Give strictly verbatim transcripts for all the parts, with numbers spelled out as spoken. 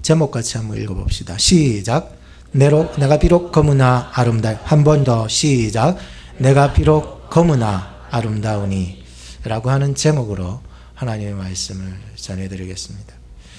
제목 같이 한번 읽어봅시다. 시작. 내로, 내가 비록 검으나 아름다워. 한 번 더 시작. 내가 비록 검으나 아름다우니 라고 하는 제목으로 하나님의 말씀을 전해드리겠습니다.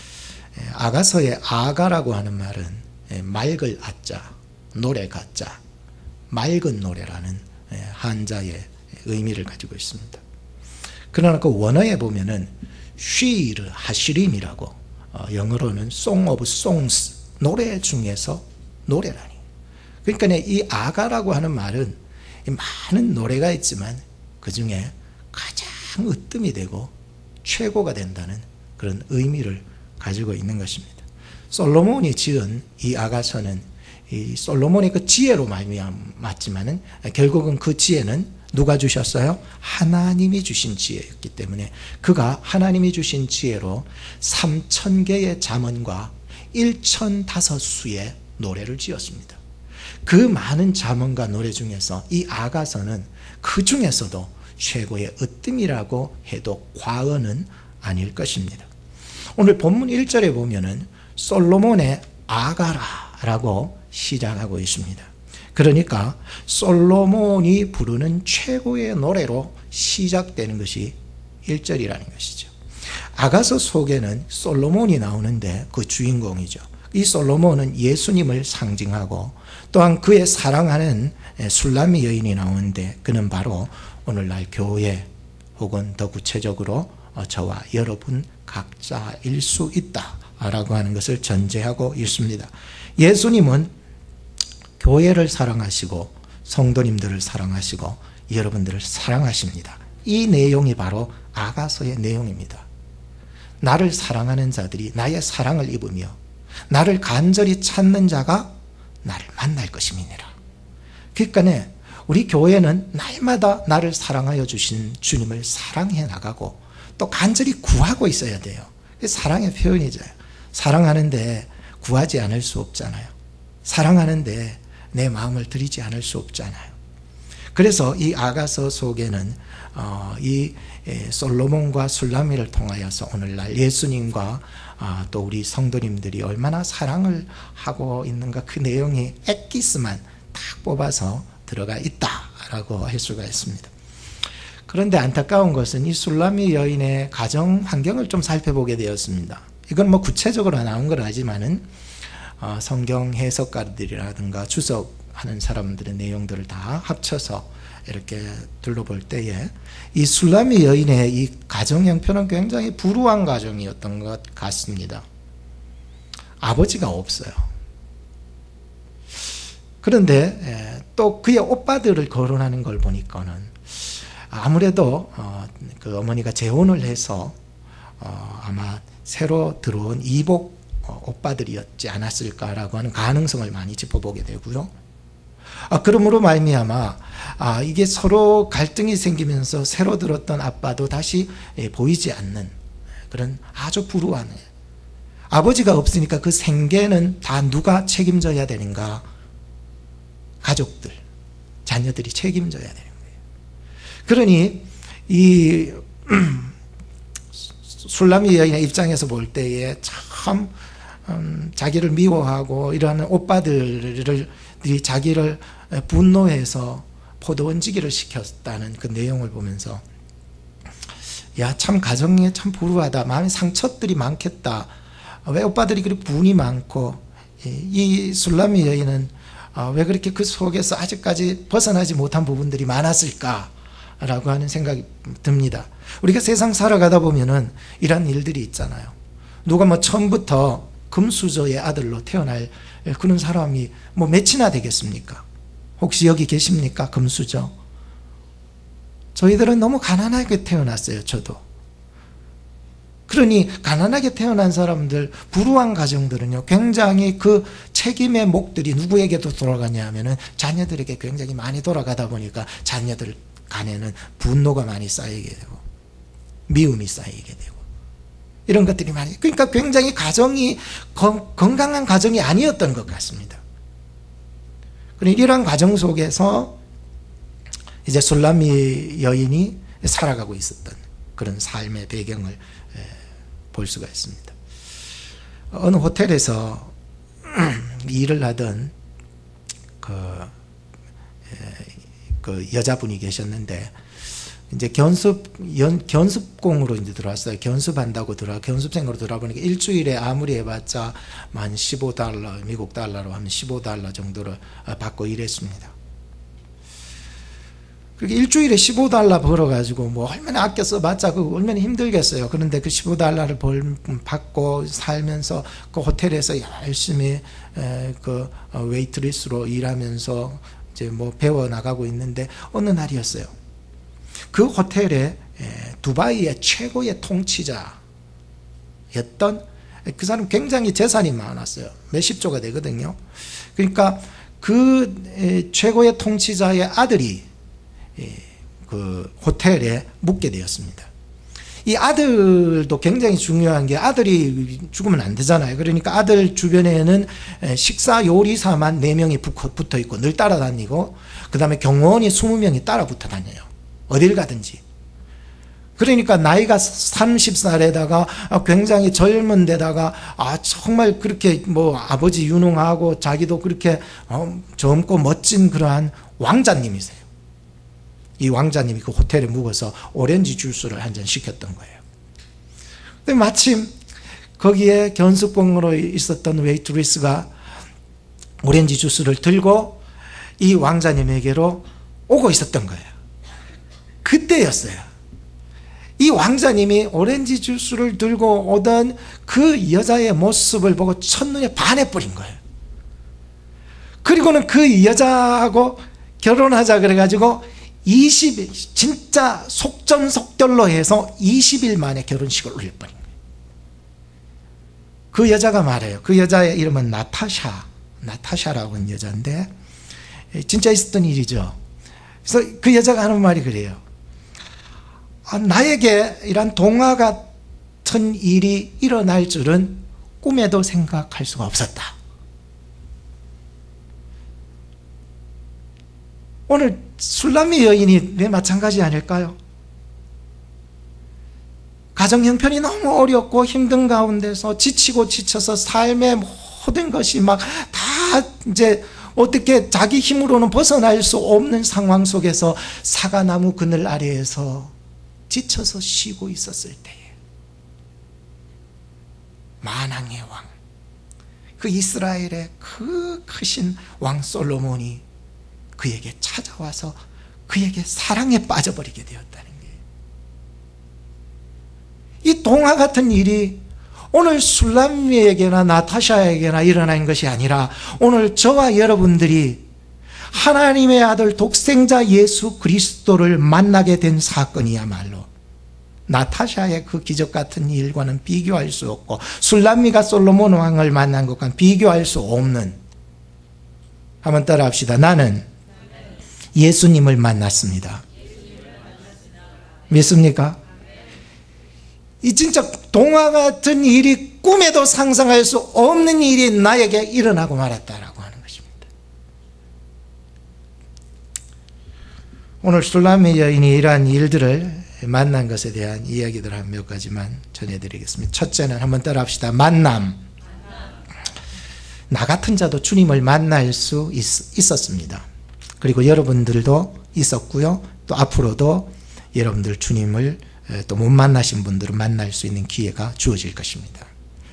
아가서의 아가라고 하는 말은 맑을 아자, 노래 가자, 맑은 노래라는 한자의 의미를 가지고 있습니다. 그러나 그 원어에 보면은 쉬르 하시림이라고, 영어로는 Song of Songs, 노래 중에서 노래라니. 그러니까 이 아가라고 하는 말은 많은 노래가 있지만 그 중에 가장 으뜸이 되고 최고가 된다는 그런 의미를 가지고 있는 것입니다. 솔로몬이 지은 이 아가서는 이 솔로몬의 그 지혜로 말미암았지만은 결국은 그 지혜는 누가 주셨어요? 하나님이 주신 지혜였기 때문에 그가 하나님이 주신 지혜로 삼천 개의 잠언과 일천다섯 수의 노래를 지었습니다. 그 많은 잠언과 노래 중에서 이 아가서는 그 중에서도 최고의 으뜸이라고 해도 과언은 아닐 것입니다. 오늘 본문 일 절에 보면은 솔로몬의 아가라라고 시작하고 있습니다. 그러니까 솔로몬이 부르는 최고의 노래로 시작되는 것이 일 절이라는 것이죠. 아가서 속에는 솔로몬이 나오는데 그 주인공이죠. 이 솔로몬은 예수님을 상징하고 또한 그의 사랑하는 술람미 여인이 나오는데 그는 바로 오늘날 교회 혹은 더 구체적으로 저와 여러분 각자일 수 있다라고 하는 것을 전제하고 있습니다. 예수님은 교회를 사랑하시고 성도님들을 사랑하시고 여러분들을 사랑하십니다. 이 내용이 바로 아가서의 내용입니다. 나를 사랑하는 자들이 나의 사랑을 입으며 나를 간절히 찾는 자가 나를 만날 것임이니라. 그러니까 우리 교회는 날마다 나를 사랑하여 주신 주님을 사랑해 나가고 또 간절히 구하고 있어야 돼요. 사랑의 표현이죠. 사랑하는데 구하지 않을 수 없잖아요. 사랑하는데 내 마음을 드리지 않을 수 없잖아요. 그래서 이 아가서 속에는 어, 이 솔로몬과 술람미를 통하여서 오늘날 예수님과 아, 또 우리 성도님들이 얼마나 사랑을 하고 있는가 그 내용이 엑기스만 딱 뽑아서 들어가 있다라고 할 수가 있습니다. 그런데 안타까운 것은 이 술람미 여인의 가정 환경을 좀 살펴보게 되었습니다. 이건 뭐 구체적으로 나온 건 아니지만은 어, 성경 해석가들이라든가 주석하는 사람들의 내용들을 다 합쳐서 이렇게 둘러볼 때에 이 술람미 여인의 이 가정 형편은 굉장히 불우한 가정이었던 것 같습니다. 아버지가 없어요. 그런데 또 그의 오빠들을 거론하는 걸 보니까는 아무래도 어, 그 어머니가 재혼을 해서 어, 아마 새로 들어온 이복 어, 오빠들이었지 않았을까라고 하는 가능성을 많이 짚어보게 되고요. 아, 그러므로 말미암아 아, 이게 서로 갈등이 생기면서 새로 들었던 아빠도 다시 예, 보이지 않는 그런 아주 불우한, 아버지가 없으니까 그 생계는 다 누가 책임져야 되는가? 가족들, 자녀들이 책임져야 되는 거예요. 그러니 이 술람미 여인의 입장에서 볼 때에 참 음, 자기를 미워하고 이러한 오빠들을 자기를 분노해서 포도 얹기를 시켰다는 그 내용을 보면서 야, 참 가정이 참 불우하다, 마음의 상처들이 많겠다, 왜 오빠들이 그렇게 분이 많고 이 술람미 여인은 왜 그렇게 그 속에서 아직까지 벗어나지 못한 부분들이 많았을까 라고 하는 생각이 듭니다. 우리가 세상 살아가다 보면은 이런 일들이 있잖아요. 누가 뭐 처음부터 금수저의 아들로 태어날 그런 사람이 뭐 몇이나 되겠습니까? 혹시 여기 계십니까? 금수저. 저희들은 너무 가난하게 태어났어요. 저도. 그러니 가난하게 태어난 사람들, 불우한 가정들은요, 굉장히 그 책임의 몫들이 누구에게도 돌아가냐 하면은 자녀들에게 굉장히 많이 돌아가다 보니까 자녀들 간에는 분노가 많이 쌓이게 되고 미움이 쌓이게 되고 이런 것들이 많이, 그러니까 굉장히 가정이 건, 건강한 가정이 아니었던 것 같습니다. 그러니 이런 가정 속에서 이제 술람미 여인이 살아가고 있었던 그런 삶의 배경을 볼 수가 있습니다. 어느 호텔에서 일을 하던 그, 그 여자분이 계셨는데, 이제 견습, 연, 견습공으로 이제 들어왔어요. 견습한다고 들어와, 견습생으로 들어와 보니까 일주일에 아무리 해봤자 만 십오 달러, 미국 달러로 하면 십오 달러 정도를 받고 일했습니다. 그렇게 일주일에 십오 달러 벌어가지고 뭐 얼마나 아껴 써봤자 그 얼마나 힘들겠어요. 그런데 그 십오 달러를 벌, 받고 살면서 그 호텔에서 열심히 에, 그 웨이트리스로 일하면서 이제 뭐 배워나가고 있는데 어느 날이었어요. 그 호텔에 두바이의 최고의 통치자였던 그 사람 굉장히 재산이 많았어요. 몇십 조가 되거든요. 그러니까 그 최고의 통치자의 아들이 그 호텔에 묵게 되었습니다. 이 아들도 굉장히 중요한 게 아들이 죽으면 안 되잖아요. 그러니까 아들 주변에는 식사 요리사만 네 명이 붙어 있고 늘 따라다니고 그 다음에 경호원이 이십 명이 따라 붙어 다녀요. 어딜 가든지. 그러니까 나이가 서른 살에다가 굉장히 젊은 데다가 아 정말 그렇게 뭐 아버지 유능하고 자기도 그렇게 어, 젊고 멋진 그러한 왕자님이세요. 이 왕자님이 그 호텔에 묵어서 오렌지 주스를 한 잔 시켰던 거예요. 근데 마침 거기에 견습공으로 있었던 웨이트리스가 오렌지 주스를 들고 이 왕자님에게로 오고 있었던 거예요. 그때였어요. 이 왕자님이 오렌지 주스를 들고 오던 그 여자의 모습을 보고 첫눈에 반해버린 거예요. 그리고는 그 여자하고 결혼하자 그래가지고 이십 일, 진짜 속전속결로 해서 이십 일 만에 결혼식을 올려버린 거예요. 그 여자가 말해요. 그 여자의 이름은 나타샤, 나타샤라고 하는 여자인데 진짜 있었던 일이죠. 그래서 그 여자가 하는 말이 그래요. 아, 나에게 이런 동화 같은 일이 일어날 줄은 꿈에도 생각할 수가 없었다. 오늘 술람미 여인이 왜 마찬가지 아닐까요? 가정 형편이 너무 어렵고 힘든 가운데서 지치고 지쳐서 삶의 모든 것이 막 다 이제 어떻게 자기 힘으로는 벗어날 수 없는 상황 속에서 사과나무 그늘 아래에서 지쳐서 쉬고 있었을 때에 만왕의 왕, 그 이스라엘의 그 크신 왕 솔로몬이 그에게 찾아와서 그에게 사랑에 빠져버리게 되었다는 거예요. 이 동화 같은 일이 오늘 술람미에게나 나타샤에게나 일어난 것이 아니라 오늘 저와 여러분들이 하나님의 아들 독생자 예수 그리스도를 만나게 된 사건이야말로 나타샤의 그 기적 같은 일과는 비교할 수 없고 술람미가 솔로몬 왕을 만난 것과는 비교할 수 없는, 한번 따라 합시다. 나는 예수님을 만났습니다. 믿습니까? 이 진짜 동화 같은 일이 꿈에도 상상할 수 없는 일이 나에게 일어나고 말았다라고 하는 것입니다. 오늘 술람미 여인이 이러한 일들을 만난 것에 대한 이야기들 한 몇 가지만 전해드리겠습니다. 첫째는 한번 따라 합시다. 만남. 나 같은 자도 주님을 만날 수 있, 있었습니다. 그리고 여러분들도 있었고요. 또 앞으로도 여러분들 주님을 또 못 만나신 분들은 만날 수 있는 기회가 주어질 것입니다.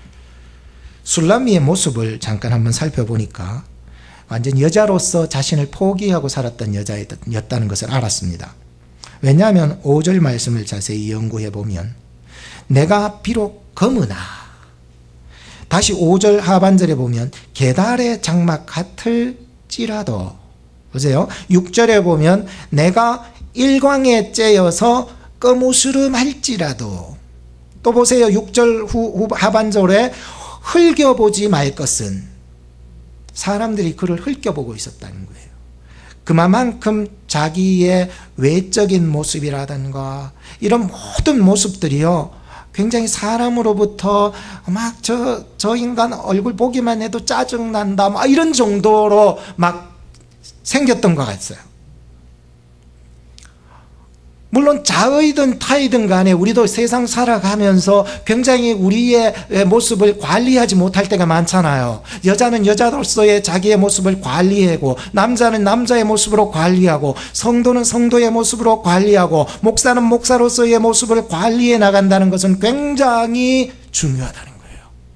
술람미의 모습을 잠깐 한번 살펴보니까 완전 여자로서 자신을 포기하고 살았던 여자였다는 것을 알았습니다. 왜냐하면 오 절 말씀을 자세히 연구해 보면 내가 비록 검으나, 다시 오 절 하반절에 보면 게달의 장막 같을지라도, 보세요. 육 절에 보면 내가 일광에 째여서 거무스름할지라도, 또 보세요. 육 절 후, 후 하반절에 흘겨보지 말 것은, 사람들이 그를 흘겨보고 있었다는 거예요. 그만큼 자기의 외적인 모습이라든가 이런 모든 모습들이요 굉장히 사람으로부터 막 저, 저 인간 얼굴 보기만 해도 짜증난다 막 이런 정도로 막 생겼던 것 같아요. 물론 자의든 타의든 간에 우리도 세상 살아가면서 굉장히 우리의 모습을 관리하지 못할 때가 많잖아요. 여자는 여자로서의 자기의 모습을 관리하고, 남자는 남자의 모습으로 관리하고, 성도는 성도의 모습으로 관리하고, 목사는 목사로서의 모습을 관리해 나간다는 것은 굉장히 중요하다는 거예요.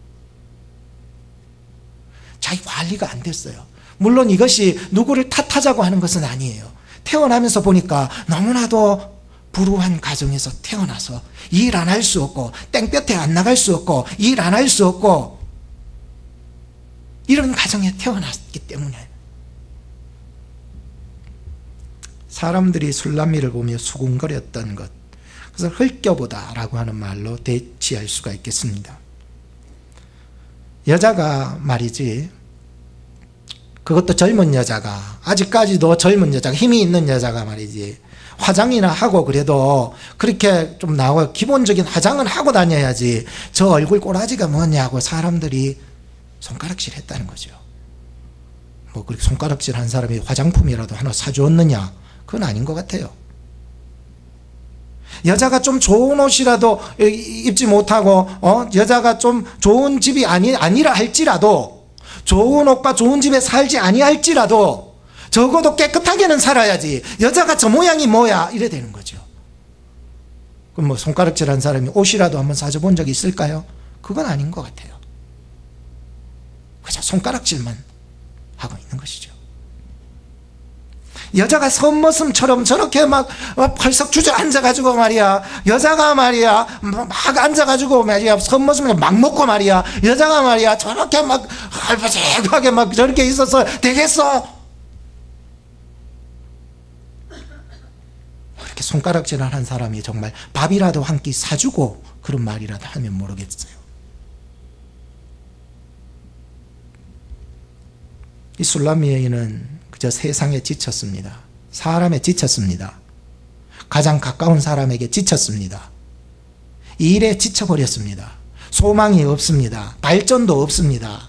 자기 관리가 안 됐어요. 물론 이것이 누구를 탓하자고 하는 것은 아니에요. 태어나면서 보니까 너무나도 불우한 가정에서 태어나서 일 안 할 수 없고, 땡볕에 안 나갈 수 없고, 일 안 할 수 없고, 이런 가정에 태어났기 때문에 사람들이 술람미를 보며 수군거렸던 것, 그것을 흘겨보다 라고 하는 말로 대치할 수가 있겠습니다. 여자가 말이지, 그것도 젊은 여자가, 아직까지도 젊은 여자가, 힘이 있는 여자가 말이지, 화장이나 하고 그래도 그렇게 좀 나와, 기본적인 화장은 하고 다녀야지 저 얼굴 꼬라지가 뭐냐고 사람들이 손가락질 했다는 거죠. 뭐 그렇게 손가락질 한 사람이 화장품이라도 하나 사주었느냐? 그건 아닌 것 같아요. 여자가 좀 좋은 옷이라도 입지 못하고, 어? 여자가 좀 좋은 집이 아니, 아니라 할지라도, 좋은 옷과 좋은 집에 살지 아니할지라도 적어도 깨끗하게는 살아야지, 여자가 저 모양이 뭐야 이래 되는 거죠. 그럼 뭐 손가락질한 사람이 옷이라도 한번 사줘본 적이 있을까요? 그건 아닌 것 같아요. 그저 손가락질만 하고 있는 것이죠. 여자가 선머슴처럼 저렇게 막, 막 펄썩 주저앉아가지고 말이야, 여자가 말이야 막 앉아가지고 말이야 선머슴을 막 먹고 말이야, 여자가 말이야 저렇게 막 할바색하게 막 저렇게 있어서 되겠어? 이렇게 손가락질을 한 사람이 정말 밥이라도 한 끼 사주고 그런 말이라도 하면 모르겠어요. 이 술람미 여인은 그저 세상에 지쳤습니다. 사람에 지쳤습니다. 가장 가까운 사람에게 지쳤습니다. 일에 지쳐버렸습니다. 소망이 없습니다. 발전도 없습니다.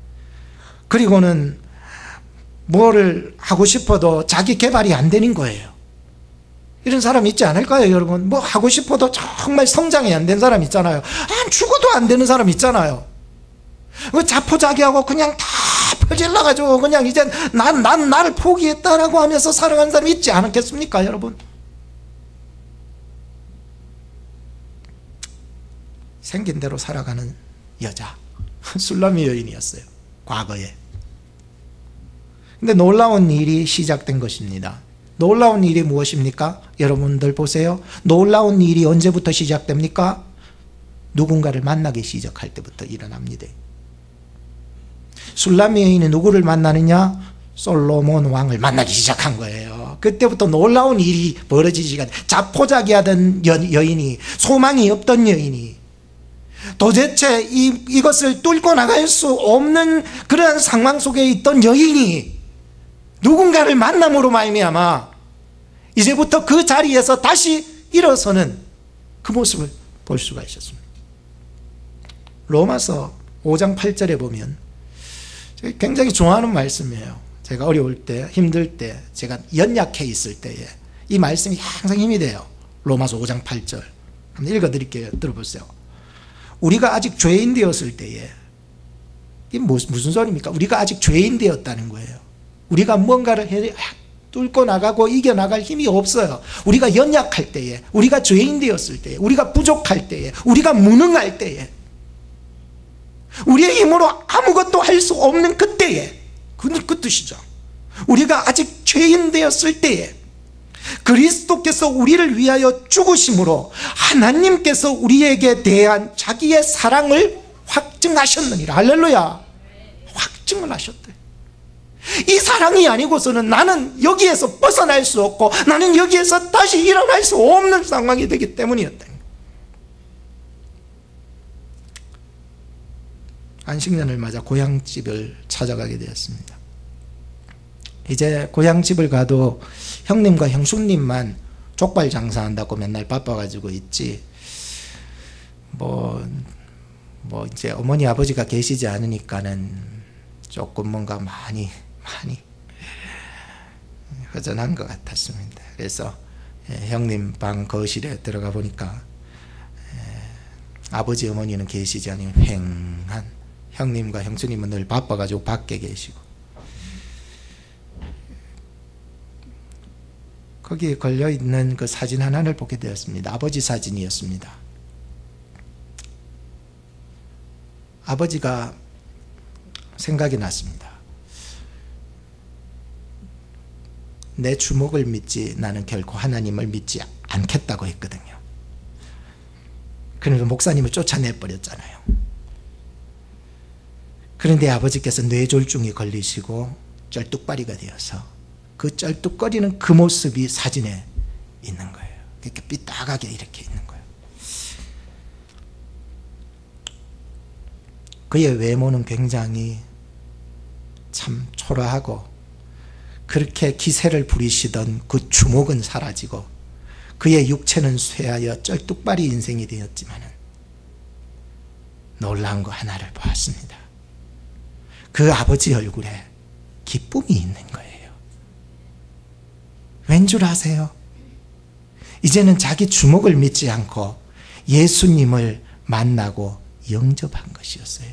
그리고는 뭐를 하고 싶어도 자기 개발이 안 되는 거예요. 이런 사람 있지 않을까요, 여러분? 뭐 하고 싶어도 정말 성장이 안 된 사람 있잖아요. 안 죽어도 안 되는 사람 있잖아요. 자포자기하고 그냥 다 퍼질러가지고 그냥 이제 난, 난 나를 포기했다라고 하면서 살아가는 사람이 있지 않겠습니까, 여러분? 생긴 대로 살아가는 여자, 술람미 여인이었어요, 과거에. 근데 놀라운 일이 시작된 것입니다. 놀라운 일이 무엇입니까? 여러분들 보세요. 놀라운 일이 언제부터 시작됩니까? 누군가를 만나기 시작할 때부터 일어납니다. 술람미 여인이 누구를 만나느냐? 솔로몬 왕을 만나기 시작한 거예요. 그때부터 놀라운 일이 벌어지지가, 자포자기하던 여, 여인이, 소망이 없던 여인이 도대체 이, 이것을 뚫고 나갈 수 없는 그런 상황 속에 있던 여인이 누군가를 만남으로 말미암아 이제부터 그 자리에서 다시 일어서는 그 모습을 볼 수가 있었습니다. 로마서 오 장 팔 절에 보면 굉장히 좋아하는 말씀이에요. 제가 어려울 때, 힘들 때, 제가 연약해 있을 때에 이 말씀이 항상 힘이 돼요. 로마서 오 장 팔 절 한번 읽어드릴게요. 들어보세요. 우리가 아직 죄인 되었을 때에, 이게 무슨 소리입니까? 우리가 아직 죄인 되었다는 거예요. 우리가 뭔가를 해, 뚫고 나가고 이겨나갈 힘이 없어요. 우리가 연약할 때에, 우리가 죄인 되었을 때에, 우리가 부족할 때에, 우리가 무능할 때에, 우리의 힘으로 아무것도 할 수 없는 그때에, 그, 그 뜻이죠. 우리가 아직 죄인 되었을 때에 그리스도께서 우리를 위하여 죽으심으로 하나님께서 우리에게 대한 자기의 사랑을 확증하셨느니라. 할렐루야. 확증을 하셨대. 이 사랑이 아니고서는 나는 여기에서 벗어날 수 없고 나는 여기에서 다시 일어날 수 없는 상황이 되기 때문이었다. 안식년을 맞아 고향집을 찾아가게 되었습니다. 이제 고향집을 가도 형님과 형수님만 족발 장사한다고 맨날 바빠가지고 있지, 뭐, 뭐 이제 어머니 아버지가 계시지 않으니까는 조금 뭔가 많이 많이 허전한 것 같았습니다. 그래서 형님 방 거실에 들어가 보니까 아버지 어머니는 계시지 않으면 휑한, 형님과 형수님은 늘 바빠가지고 밖에 계시고, 거기에 걸려있는 그 사진 하나를 보게 되었습니다. 아버지 사진이었습니다. 아버지가 생각이 났습니다. 내 주먹을 믿지 나는 결코 하나님을 믿지 않겠다고 했거든요. 그래서 목사님을 쫓아내버렸잖아요. 그런데 아버지께서 뇌졸중에 걸리시고 쩔뚝발이가 되어서 그 쩔뚝거리는 그 모습이 사진에 있는 거예요. 이렇게 삐딱하게 이렇게 있는 거예요. 그의 외모는 굉장히 참 초라하고, 그렇게 기세를 부리시던 그 주목은 사라지고 그의 육체는 쇠하여 쩔뚝발이 인생이 되었지만 놀라운 거 하나를 보았습니다. 그 아버지 얼굴에 기쁨이 있는 거예요. 왠 줄 아세요? 이제는 자기 주목을 믿지 않고 예수님을 만나고 영접한 것이었어요.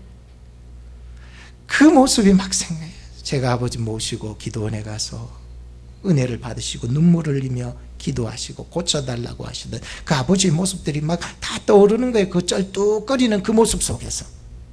그 모습이 막 생각해요. 제가 아버지 모시고 기도원에 가서 은혜를 받으시고 눈물을 흘리며 기도하시고 고쳐달라고 하시던 그 아버지의 모습들이 막 다 떠오르는 거예요. 그 쩔뚝거리는 그 모습 속에서.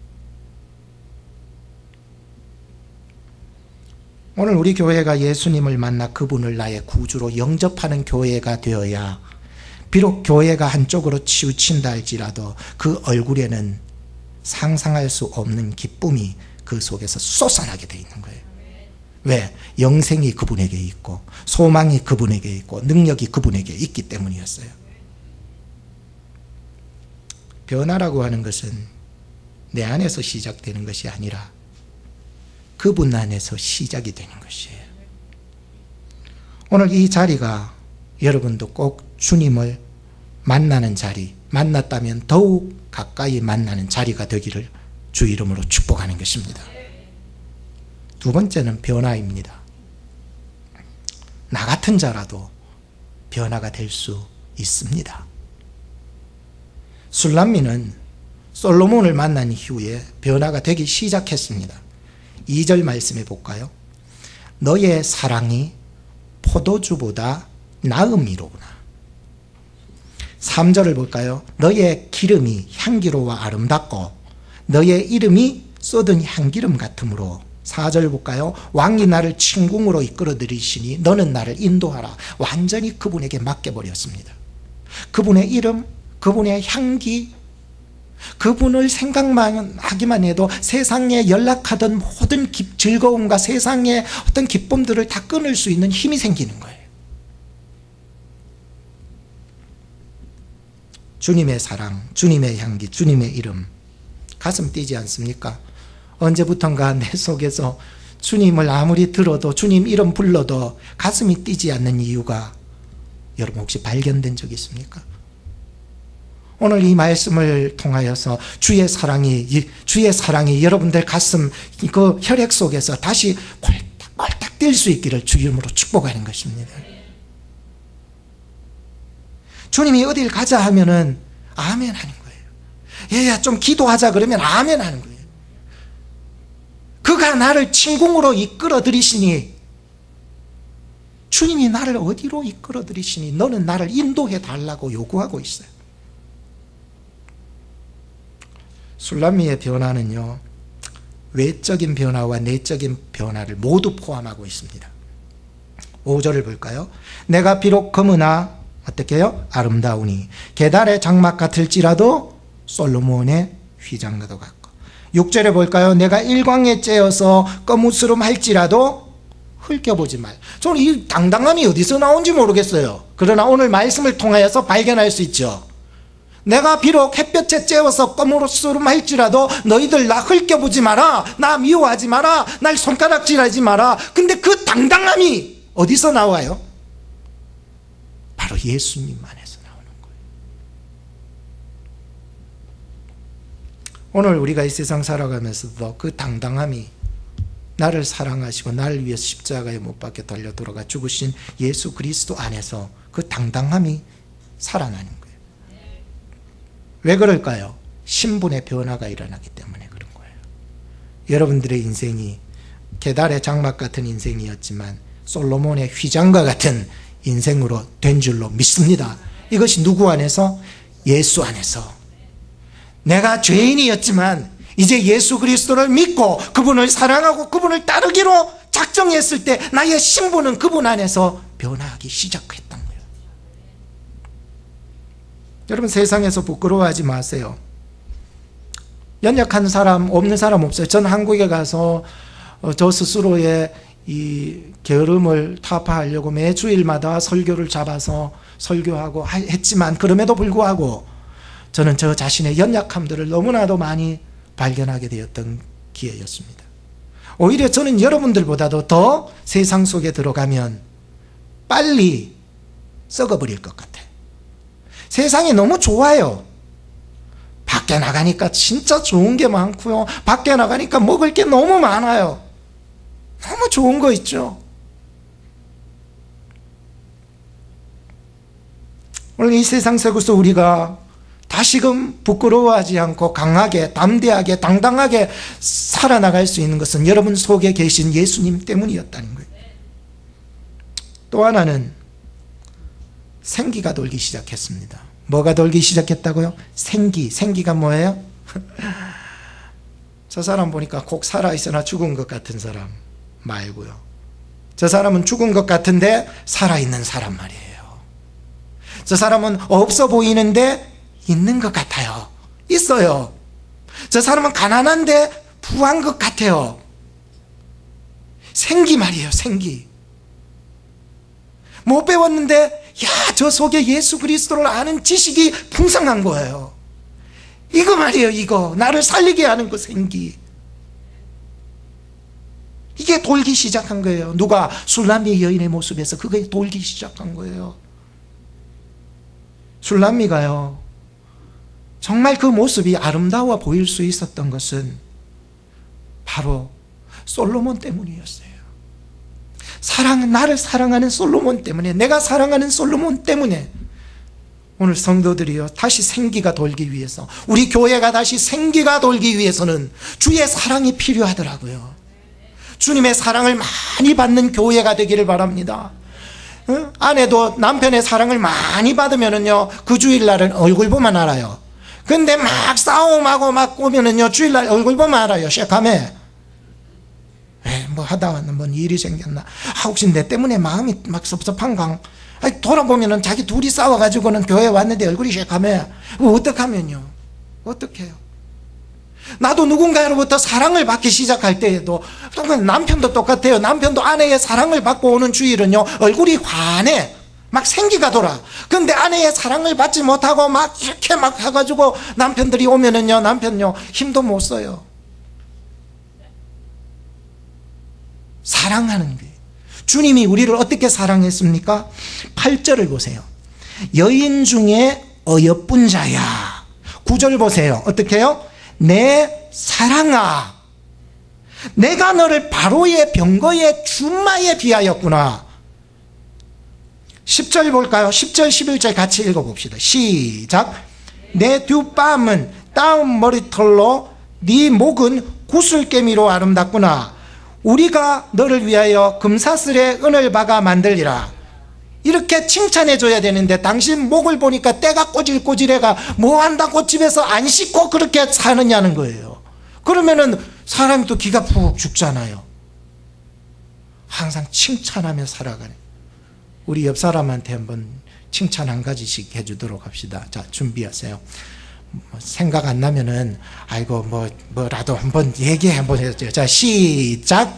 오늘 우리 교회가 예수님을 만나 그분을 나의 구주로 영접하는 교회가 되어야, 비록 교회가 한쪽으로 치우친다 할지라도 그 얼굴에는 상상할 수 없는 기쁨이 그 속에서 솟아나게 되어 있는 거예요. 왜? 영생이 그분에게 있고 소망이 그분에게 있고 능력이 그분에게 있기 때문이었어요. 변화라고 하는 것은 내 안에서 시작되는 것이 아니라 그분 안에서 시작이 되는 것이에요. 오늘 이 자리가 여러분도 꼭 주님을 만나는 자리, 만났다면 더욱 가까이 만나는 자리가 되기를 주 이름으로 축복하는 것입니다. 두 번째는 변화입니다. 나 같은 자라도 변화가 될 수 있습니다. 술람미는 솔로몬을 만난 이후에 변화가 되기 시작했습니다. 이 절 말씀해 볼까요? 너의 사랑이 포도주보다 나음이로구나. 삼 절을 볼까요? 너의 기름이 향기로워 아름답고 너의 이름이 쏟은 향기름 같으므로. 사 절 볼까요? 왕이 나를 침궁으로 이끌어 들이시니 너는 나를 인도하라. 완전히 그분에게 맡겨버렸습니다. 그분의 이름, 그분의 향기, 그분을 생각만 하기만 해도 세상에 연락하던 모든 기, 즐거움과 세상의 어떤 기쁨들을 다 끊을 수 있는 힘이 생기는 거예요. 주님의 사랑, 주님의 향기, 주님의 이름, 가슴 뛰지 않습니까? 언제부턴가 내 속에서 주님을 아무리 들어도, 주님 이름 불러도 가슴이 뛰지 않는 이유가 여러분 혹시 발견된 적 있습니까? 오늘 이 말씀을 통하여서 주의 사랑이, 주의 사랑이 여러분들 가슴 그 혈액 속에서 다시 꼴딱꼴딱 뛸 수 있기를 주 이름으로 축복하는 것입니다. 주님이 어딜 가자 하면은 아멘 하는 거예요. 얘야 좀 기도하자 그러면 아멘 하는 거예요. 그가 나를 침궁으로 이끌어 들이시니, 주님이 나를 어디로 이끌어 들이시니 너는 나를 인도해 달라고 요구하고 있어요. 술람미의 변화는요, 외적인 변화와 내적인 변화를 모두 포함하고 있습니다. 오 절을 볼까요? 내가 비록 검으나 어떻게 해요? 아름다우니 계달의 장막 같을지라도 솔로몬의 휘장과도 같고. 육 절에 볼까요? 내가 일광에 째어서 거무스름 할지라도 흘겨보지 말. 저는 이 당당함이 어디서 나온지 모르겠어요. 그러나 오늘 말씀을 통하여서 발견할 수 있죠. 내가 비록 햇볕에 쬐어서 거무스름 할지라도 너희들 나 흘겨보지 마라, 나 미워하지 마라, 날 손가락질하지 마라. 근데 그 당당함이 어디서 나와요? 바로 예수님 안에서 나오는 거예요. 오늘 우리가 이 세상 살아가면서도 그 당당함이 나를 사랑하시고 나를 위해서 십자가에 못 박혀 달려 돌아가 죽으신 예수 그리스도 안에서 그 당당함이 살아나는 거예요. 왜 그럴까요? 신분의 변화가 일어나기 때문에 그런 거예요. 여러분들의 인생이 계달의 장막 같은 인생이었지만 솔로몬의 휘장과 같은 인생으로 된 줄로 믿습니다. 이것이 누구 안에서? 예수 안에서. 내가 죄인이었지만 이제 예수 그리스도를 믿고 그분을 사랑하고 그분을 따르기로 작정했을 때 나의 신분은 그분 안에서 변화하기 시작했던 거예요. 여러분, 세상에서 부끄러워하지 마세요. 연약한 사람, 없는 사람 없어요. 저는 한국에 가서 저 스스로의 이 게으름을 타파하려고 매 주일마다 설교를 잡아서 설교하고 했지만 그럼에도 불구하고 저는 저 자신의 연약함들을 너무나도 많이 발견하게 되었던 기회였습니다. 오히려 저는 여러분들보다도 더 세상 속에 들어가면 빨리 썩어버릴 것 같아요. 세상이 너무 좋아요. 밖에 나가니까 진짜 좋은 게 많고요. 밖에 나가니까 먹을 게 너무 많아요. 너무 좋은 거 있죠. 오늘 이 세상 속에서 우리가 다시금 부끄러워하지 않고 강하게, 담대하게, 당당하게 살아나갈 수 있는 것은 여러분 속에 계신 예수님 때문이었다는 거예요. 또 하나는 생기가 돌기 시작했습니다. 뭐가 돌기 시작했다고요? 생기. 생기가 뭐예요? 저 사람 보니까 꼭 살아있으나 죽은 것 같은 사람 말고요. 저 사람은 죽은 것 같은데 살아있는 사람 말이에요. 저 사람은 없어 보이는데 있는 것 같아요. 있어요. 저 사람은 가난한데 부한 것 같아요. 생기 말이에요. 생기. 못 배웠는데 야, 저 속에 예수 그리스도를 아는 지식이 풍성한 거예요. 이거 말이에요. 이거 나를 살리게 하는 그 생기. 이게 돌기 시작한 거예요. 누가? 술람미 여인의 모습에서 그게 돌기 시작한 거예요. 술람미가요, 정말 그 모습이 아름다워 보일 수 있었던 것은 바로 솔로몬 때문이었어요. 사랑, 나를 사랑하는 솔로몬 때문에, 내가 사랑하는 솔로몬 때문에 오늘 성도들이요, 다시 생기가 돌기 위해서, 우리 교회가 다시 생기가 돌기 위해서는 주의 사랑이 필요하더라고요. 주님의 사랑을 많이 받는 교회가 되기를 바랍니다. 어? 아내도 남편의 사랑을 많이 받으면은요, 그 주일날은 얼굴 보면 알아요. 근데 막 싸움하고 막 오면은요, 주일날 얼굴 보면 알아요. 쉐카메. 에, 뭐 하다가 뭔 일이 생겼나. 아, 혹시 내 때문에 마음이 막 섭섭한가? 아니, 돌아보면은 자기 둘이 싸워가지고는 교회 왔는데 얼굴이 쉐카메. 어떡하면요? 어떡해요? 나도 누군가로부터 사랑을 받기 시작할 때에도 남편도 똑같아요. 남편도 아내의 사랑을 받고 오는 주일은요, 얼굴이 환해. 막 생기가 돌아. 근데 아내의 사랑을 받지 못하고 막 이렇게 막 해가지고 남편들이 오면은요, 남편요, 힘도 못 써요. 사랑하는 게. 주님이 우리를 어떻게 사랑했습니까? 팔 절을 보세요. 여인 중에 어여쁜 자야. 구 절 보세요. 어떻게 해요? 내 사랑아, 내가 너를 바로의 병거의 준마에 비하였구나. 십 절 볼까요? 십 절 십일 절 같이 읽어봅시다. 시작. 내 두 뺨은 따은 머리털로 네 목은 구슬개미로 아름답구나. 우리가 너를 위하여 금사슬에 은을 박아 만들리라. 이렇게 칭찬해 줘야 되는데 당신 목을 보니까 때가 꼬질꼬질해가 뭐 한다고 집에서 안 씻고 그렇게 사느냐는 거예요. 그러면은 사람이 또 기가 푹 죽잖아요. 항상 칭찬하며 살아가네. 우리 옆 사람한테 한번 칭찬 한 가지씩 해주도록 합시다. 자, 준비하세요. 뭐 생각 안 나면은 아이고 뭐 뭐라도 한번 얘기해 한번 해줘요. 자, 시작.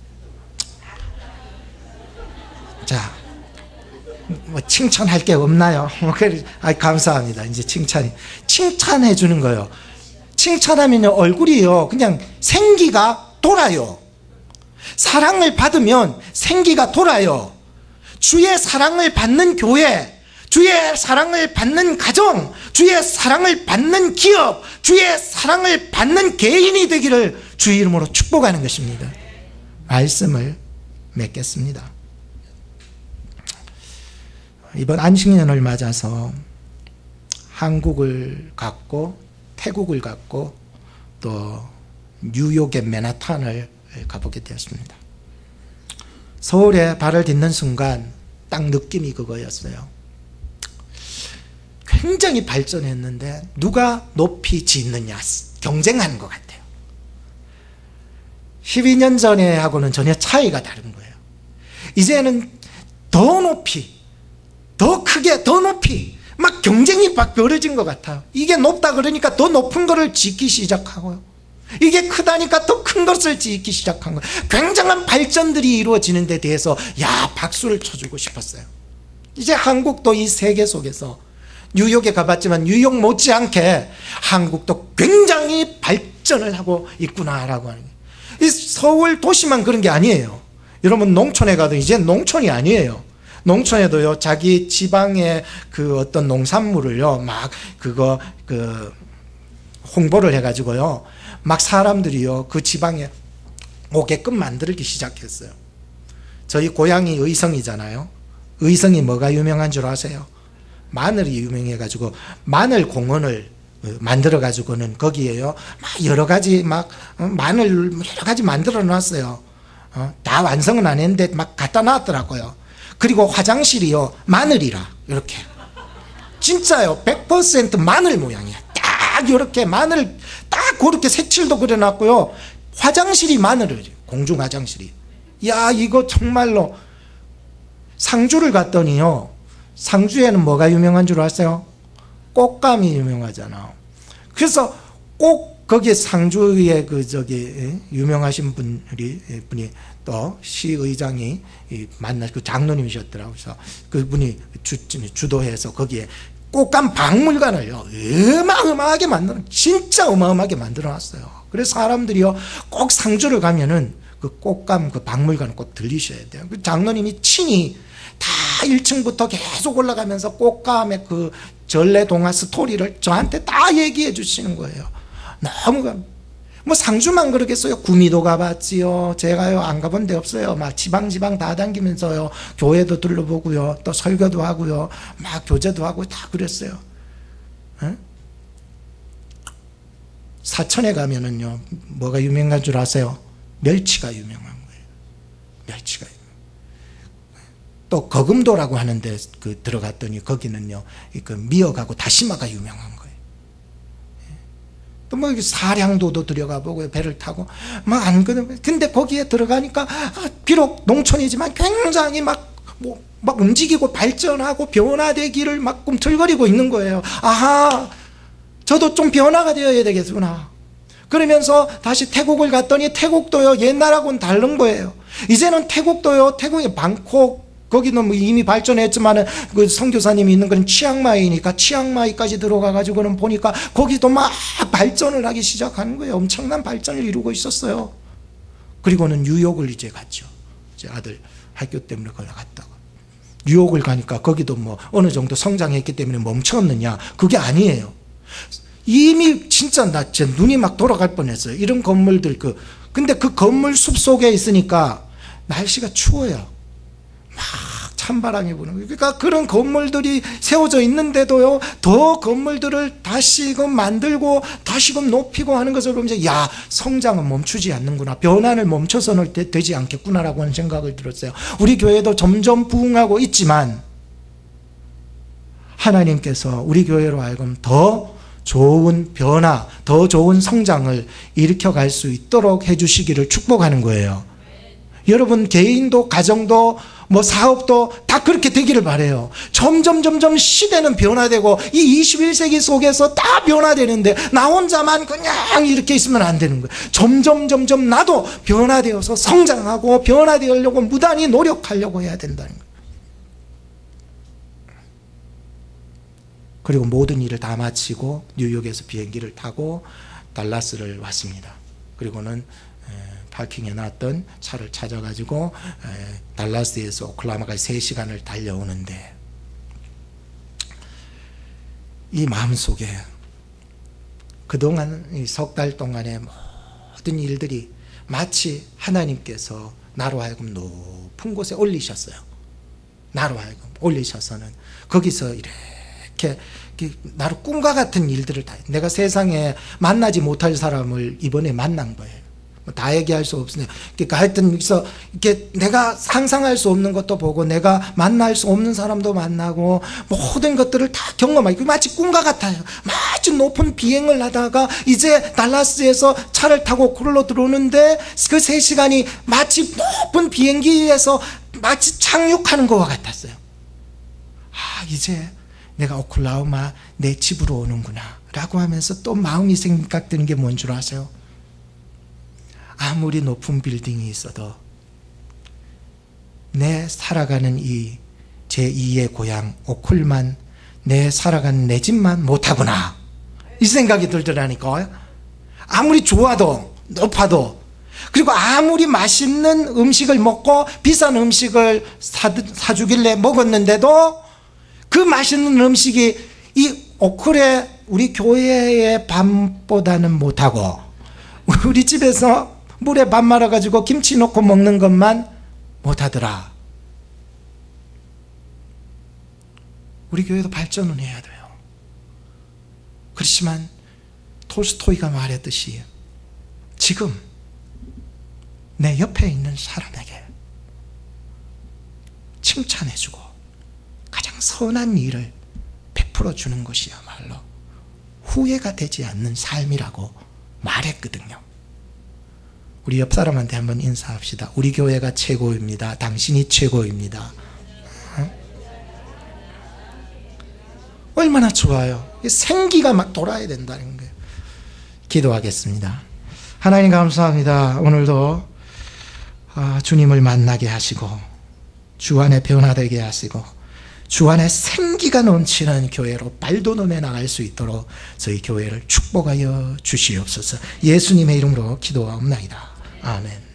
자, 뭐 칭찬할 게 없나요? 아, 감사합니다. 이제 칭찬이 칭찬해 주는 거예요. 칭찬하면 얼굴이요, 그냥 생기가 돌아요. 사랑을 받으면 생기가 돌아요. 주의 사랑을 받는 교회, 주의 사랑을 받는 가정, 주의 사랑을 받는 기업, 주의 사랑을 받는 개인이 되기를 주의 이름으로 축복하는 것입니다. 말씀을 맺겠습니다. 이번 안식년을 맞아서 한국을 갔고 태국을 갔고 또 뉴욕의 맨하탄을 가보게 되었습니다. 서울에 발을 딛는 순간 딱 느낌이 그거였어요. 굉장히 발전했는데 누가 높이 짓느냐 경쟁하는 것 같아요. 십이 년 전에 하고는 전혀 차이가 다른 거예요. 이제는 더 높이, 더 크게, 더 높이 막 경쟁이 막 벌어진 것 같아요. 이게 높다 그러니까 더 높은 거를 짓기 시작하고요. 이게 크다니까 더 큰 것을 짓기 시작한 거예요. 굉장한 발전들이 이루어지는 데 대해서 야 박수를 쳐주고 싶었어요. 이제 한국도 이 세계 속에서 뉴욕에 가봤지만 뉴욕 못지않게 한국도 굉장히 발전을 하고 있구나라고 하는 거예요. 이 서울 도시만 그런 게 아니에요. 여러분 농촌에 가도 이제 농촌이 아니에요. 농촌에도요 자기 지방의 그 어떤 농산물을요 막 그거 그 홍보를 해가지고요 막 사람들이요 그 지방에 오게끔 만들기 시작했어요. 저희 고향이 의성이잖아요. 의성이 뭐가 유명한 줄 아세요? 마늘이 유명해가지고 마늘 공원을 만들어 가지고는 거기에요 막 여러 가지 막 마늘 여러 가지 만들어 놨어요. 어, 다 완성은 안 했는데 막 갖다 놨더라고요. 그리고 화장실이요 마늘이라 이렇게 진짜요 백 퍼센트 마늘 모양이야. 딱 이렇게 마늘 딱 그렇게 색칠도 그려놨고요. 화장실이 마늘을 공중 화장실이. 야 이거 정말로 상주를 갔더니요 상주에는 뭐가 유명한 줄 아세요? 꽃감이 유명하잖아. 그래서 꼭 거기에 상주에 그 저기 유명하신 분이 분이 또 시의장이 만나 그 장로님이셨더라고요. 그래서 그분이 주, 주도해서 거기에 꽃감 박물관을요 어마어마하게 만들어 진짜 어마어마하게 만들어놨어요. 그래서 사람들이요 꼭 상주를 가면은 그 꽃감 그 박물관을 꼭 들리셔야 돼요. 그 장로님이 친히 다 일 층부터 계속 올라가면서 꽃감의 그 전래동화 스토리를 저한테 다 얘기해 주시는 거예요. 너무 뭐 상주만 그러겠어요. 구미도 가봤지요. 제가요 안 가본 데 없어요. 막 지방지방 다 다니면서요 교회도 둘러보고요 또 설교도 하고요 막 교제도 하고 다 그랬어요. 에? 사천에 가면은요 뭐가 유명한 줄 아세요? 멸치가 유명한 거예요. 멸치가 또 거금도라고 하는데 그 들어갔더니 거기는요 그 미역하고 다시마가 유명한 거예요. 또 뭐 사량도도 들어가 보고 배를 타고 막 안 그러면 근데 거기에 들어가니까 비록 농촌이지만 굉장히 막 뭐 막 움직이고 발전하고 변화되기를 막 꿈틀거리고 있는 거예요. 아하 저도 좀 변화가 되어야 되겠구나. 그러면서 다시 태국을 갔더니 태국도요 옛날하고는 다른 거예요. 이제는 태국도요 태국의 방콕 거기는 뭐 이미 발전했지만은 그 선교사님이 있는 건 치앙마이니까 치앙마이까지 들어가 가지고는 보니까 거기도 막 발전을 하기 시작하는 거예요. 엄청난 발전을 이루고 있었어요. 그리고는 뉴욕을 이제 갔죠. 제 아들 학교 때문에 거기 갔다가 뉴욕을 가니까 거기도 뭐 어느 정도 성장했기 때문에 멈췄느냐 그게 아니에요. 이미 진짜 나 제 눈이 막 돌아갈 뻔했어요. 이런 건물들 그 근데 그 건물 숲 속에 있으니까 날씨가 추워요. 막 찬바람이 부는 거예요. 그러니까 그런 건물들이 세워져 있는데도요 더 건물들을 다시금 만들고 다시금 높이고 하는 것을 보면서 야 성장은 멈추지 않는구나 변화를 멈춰서는 되, 되지 않겠구나라고 하는 생각을 들었어요. 우리 교회도 점점 부흥하고 있지만 하나님께서 우리 교회로 하여금 더 좋은 변화 더 좋은 성장을 일으켜갈 수 있도록 해주시기를 축복하는 거예요. 여러분 개인도 가정도 뭐 사업도 다 그렇게 되기를 바라요. 점점 점점 시대는 변화되고 이 이십일 세기 속에서 다 변화되는데 나 혼자만 그냥 이렇게 있으면 안 되는 거예요. 점점 점점 나도 변화되어서 성장하고 변화되려고 무단히 노력하려고 해야 된다는 거예요. 그리고 모든 일을 다 마치고 뉴욕에서 비행기를 타고 달라스를 왔습니다. 그리고는 파킹해 놨던 차를 찾아가지고 달라스에서 오클라호마까지 세 시간을 달려오는데 이 마음속에 그동안 석 달 동안의 모든 일들이 마치 하나님께서 나로 하여금 높은 곳에 올리셨어요. 나로 하여금 올리셔서는 거기서 이렇게 나로 꿈과 같은 일들을 다, 내가 세상에 만나지 못할 사람을 이번에 만난 거예요. 다 얘기할 수 없으니까. 그러니까 하여튼 여기서 이렇게 내가 상상할 수 없는 것도 보고 내가 만날 수 없는 사람도 만나고 모든 것들을 다 경험하고 마치 꿈과 같아요. 마치 높은 비행을 하다가 이제 달라스에서 차를 타고 굴러 들어오는데 그 세 시간이 마치 높은 비행기에서 마치 착륙하는 것과 같았어요. 아, 이제 내가 오클라호마 내 집으로 오는구나 라고 하면서 또 마음이 생각드는 게 뭔 줄 아세요? 아무리 높은 빌딩이 있어도 내 살아가는 이 제이의 고향 오클만, 내 살아가는 내 집만 못하구나 이 생각이 들더라니까요. 아무리 좋아도 높아도, 그리고 아무리 맛있는 음식을 먹고 비싼 음식을 사, 사주길래 먹었는데도 그 맛있는 음식이 이 오클의 우리 교회의 밥보다는 못하고 우리 집에서 물에 밥 말아가지고 김치 넣고 먹는 것만 못하더라. 우리 교회도 발전은 해야 돼요. 그렇지만 톨스토이가 말했듯이 지금 내 옆에 있는 사람에게 칭찬해주고 가장 선한 일을 베풀어 주는 것이야말로 후회가 되지 않는 삶이라고 말했거든요. 우리 옆 사람한테 한번 인사합시다. 우리 교회가 최고입니다. 당신이 최고입니다. 어? 얼마나 좋아요. 생기가 막 돌아야 된다는 거예요. 기도하겠습니다. 하나님 감사합니다. 오늘도 주님을 만나게 하시고 주 안에 변화되게 하시고 주 안에 생기가 넘치는 교회로 발돋움해 나갈 수 있도록 저희 교회를 축복하여 주시옵소서. 예수님의 이름으로 기도하옵나이다. 아멘.